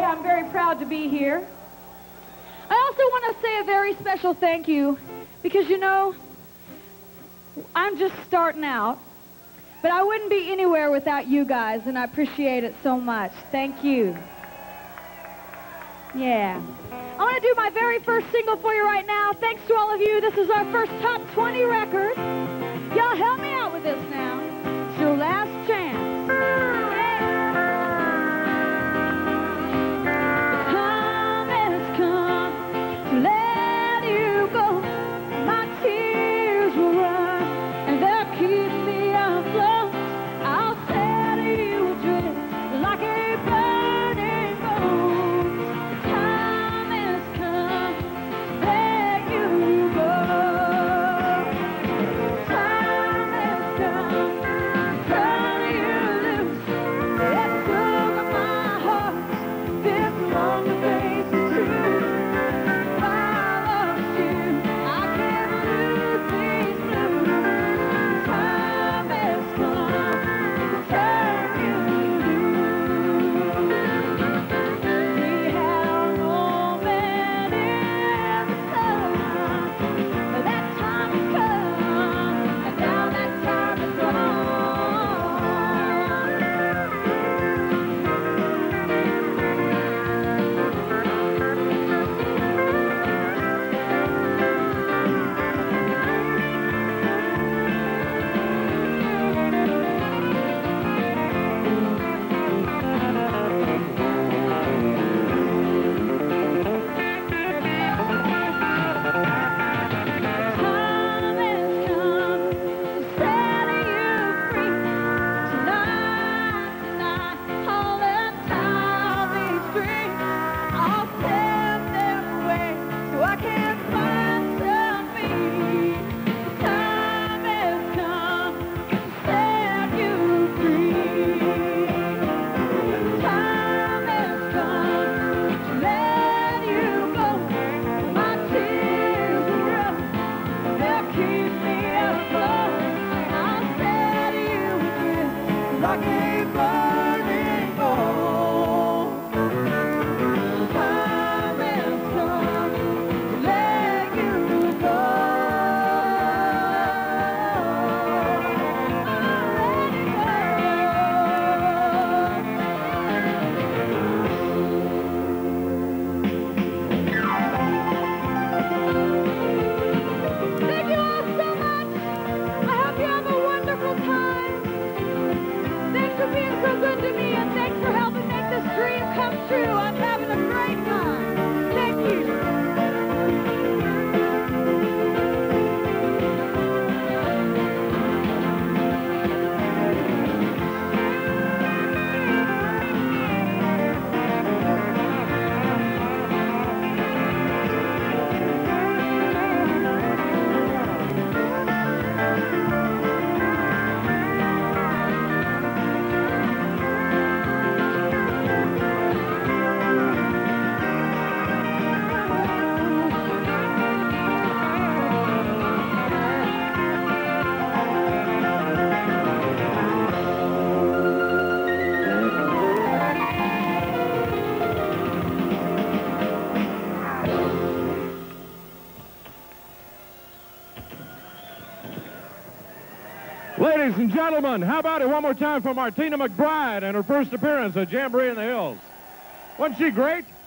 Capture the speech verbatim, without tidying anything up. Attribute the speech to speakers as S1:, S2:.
S1: I'm very proud to be here. I also want to say a very special thank you because, you know, I'm just starting out, but I wouldn't be anywhere without you guys, and I appreciate it so much. Thank you. Yeah. I want to do my very first single for you right now. Thanks to all of you. This is our first top twenty record. Y'all help me out with this now. It's your last chance.
S2: Ladies and gentlemen, how about it one more time for Martina McBride and her first appearance at Jamboree in the Hills? Wasn't she great?